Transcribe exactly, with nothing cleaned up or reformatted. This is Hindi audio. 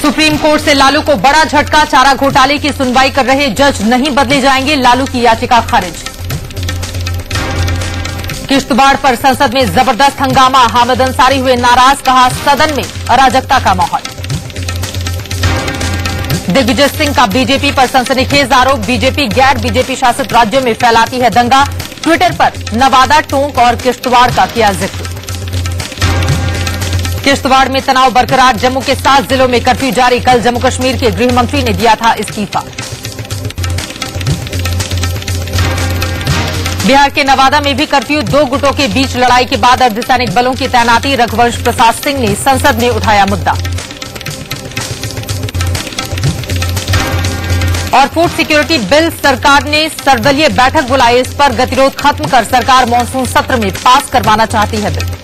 सुप्रीम कोर्ट से लालू को बड़ा झटका, चारा घोटाले की सुनवाई कर रहे जज नहीं बदले जाएंगे, लालू की याचिका खारिज। किश्तवाड़ पर संसद में जबरदस्त हंगामा, हामिद अंसारी हुए नाराज, कहा सदन में अराजकता का माहौल। दिग्विजय सिंह का बीजेपी पर सनसनीखेज आरोप, बीजेपी गैर बीजेपी शासित राज्यों में फैलाती है दंगा, ट्विटर पर नवादा, टोंक और किश्तवाड़ का किया जिक्र। किश्तवाड़ में तनाव बरकरार, जम्मू के सात जिलों में कर्फ्यू जारी, कल जम्मू कश्मीर के गृह मंत्री ने दिया था इस्तीफा। बिहार के नवादा में भी कर्फ्यू, दो गुटों के बीच लड़ाई के बाद अर्धसैनिक बलों की तैनाती, रघुवंश प्रसाद सिंह ने संसद में उठाया मुद्दा। और फूड सिक्योरिटी बिल, सरकार ने सर्वदलीय बैठक बुलाई, इस पर गतिरोध खत्म कर सरकार मानसून सत्र में पास करवाना चाहती है बिल।